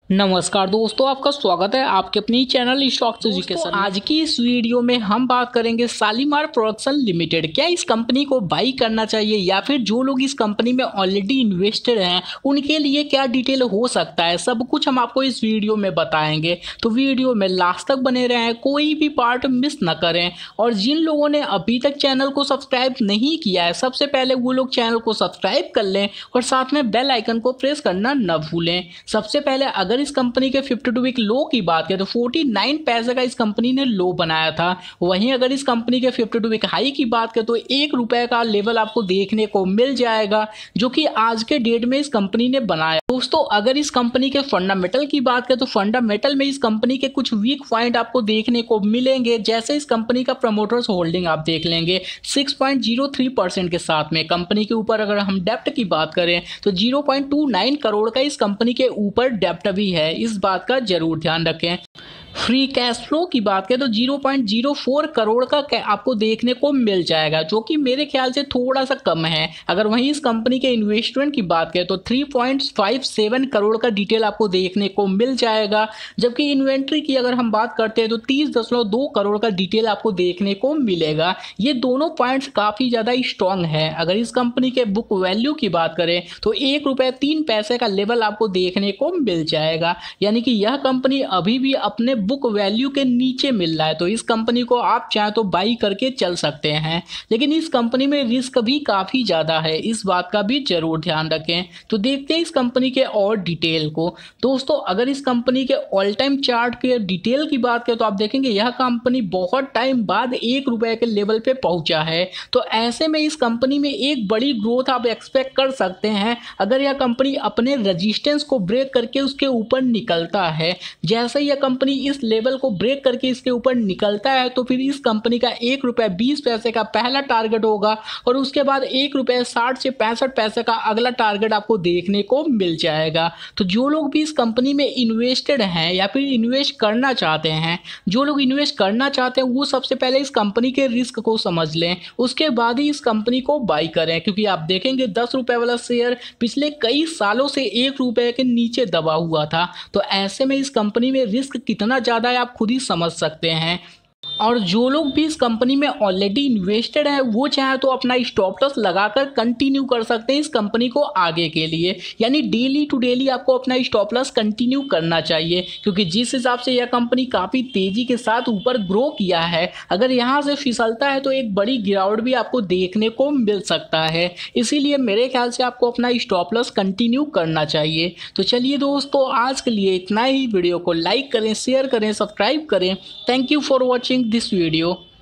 नमस्कार दोस्तों, आपका स्वागत है आपके अपनी चैनल स्टॉक्स एजुकेशन। आज की इस वीडियो में हम बात करेंगे शालीमार प्रोडक्शन लिमिटेड। क्या इस कंपनी को बाई करना चाहिए या फिर जो लोग इस कंपनी में ऑलरेडी इन्वेस्टेड हैं उनके लिए क्या डिटेल हो सकता है, सब कुछ हम आपको इस वीडियो में बताएंगे। तो वीडियो में लास्ट तक बने रहें, कोई भी पार्ट मिस न करें। और जिन लोगों ने अभी तक चैनल को सब्सक्राइब नहीं किया है, सबसे पहले वो लोग चैनल को सब्सक्राइब कर लें और साथ में बेल आइकन को प्रेस करना न भूलें। सबसे पहले अगर इस कंपनी के 52 वीक लो की बात करें तो 49 पैसे का इस कंपनी ने लो बनाया था। वहीं अगर इस कंपनी के 52 वीक हाई की बात करें तो ₹1 का लेवल आपको देखने को मिल जाएगा, जो कि आज के डेट में इस कंपनी ने बनाया। दोस्तों, अगर इस कंपनी के फंडामेंटल की बात करें तो फंडामेंटल में इस कंपनी के कुछ वीक पॉइंट आपको देखने को मिलेंगे। जैसे इस कंपनी का प्रमोटर्स होल्डिंग आप देख लेंगे 6.03% के साथ में। कंपनी के ऊपर अगर हम डेप्ट की बात करें तो 0.29 करोड़ का इस कंपनी के ऊपर डेप्ट भी है, इस बात का जरूर ध्यान रखें। फ्री कैश फ्लो की बात करें तो 0.04 करोड़ का आपको देखने को मिल जाएगा, जो कि मेरे ख्याल से थोड़ा सा कम है। अगर वहीं इस कंपनी के इन्वेस्टमेंट की बात करें तो 3.57 करोड़ का डिटेल आपको देखने को मिल जाएगा। जबकि इन्वेंट्री की अगर हम बात करते हैं तो 30.2 करोड़ का डिटेल आपको देखने को मिलेगा। ये दोनों पॉइंट्स काफ़ी ज़्यादा स्ट्रांग है। अगर इस कंपनी के बुक वैल्यू की बात करें तो ₹1.03 का लेवल आपको देखने को मिल जाएगा, यानी कि यह कंपनी अभी भी अपने बुक वैल्यू के नीचे मिल रहा है। तो इस कंपनी को आप चाहे तो बाई करके चल सकते हैं, लेकिन इस कंपनी में रिस्क भी काफ़ी ज़्यादा है, इस बात का भी जरूर ध्यान रखें। तो देखते हैं इस कंपनी के और डिटेल को। दोस्तों, अगर इस कंपनी के ऑल टाइम चार्ट के डिटेल की बात करें तो आप देखेंगे यह कंपनी बहुत टाइम बाद ₹1 के लेवल पे पहुंचा है। तो ऐसे में इस कंपनी में एक बड़ी ग्रोथ आप एक्सपेक्ट कर सकते हैं अगर यह कंपनी अपने रजिस्टेंस को ब्रेक करके उसके ऊपर निकलता है। जैसे यह कंपनी इस लेवल को ब्रेक करके इसके ऊपर निकलता है तो फिर इस कंपनी का ₹1.20 का पहला टारगेट होगा और उसके बाद ₹1.60 से 65 पैसे का अगला टारगेट आपको देखने को मिल जाएगा। तो जो लोग भी इस कंपनी में इन्वेस्टेड हैं या फिर इन्वेस्ट करना चाहते हैं, जो लोग इन्वेस्ट करना चाहते हैं वो सबसे पहले इस कंपनी के रिस्क को समझ लें, उसके बाद ही इस कंपनी को बाई करें। क्योंकि आप देखेंगे ₹10 वाला शेयर पिछले कई सालों से ₹1 के नीचे दबा हुआ था। तो ऐसे में इस कंपनी में रिस्क कितना ज़्यादा है आप खुद ही समझ सकते हैं। और जो लोग भी इस कंपनी में ऑलरेडी इन्वेस्टेड है वो चाहे तो अपना स्टॉप लॉस लगाकर कंटिन्यू कर सकते हैं इस कंपनी को आगे के लिए। यानी डेली टू डेली आपको अपना स्टॉप लॉस कंटिन्यू करना चाहिए, क्योंकि जिस हिसाब से यह कंपनी काफ़ी तेज़ी के साथ ऊपर ग्रो किया है, अगर यहाँ से फिसलता है तो एक बड़ी गिरावट भी आपको देखने को मिल सकता है। इसीलिए मेरे ख्याल से आपको अपना स्टॉप लॉस कंटिन्यू करना चाहिए। तो चलिए दोस्तों, आज के लिए इतना ही। वीडियो को लाइक करें, शेयर करें, सब्सक्राइब करें। Thank you for watching this video।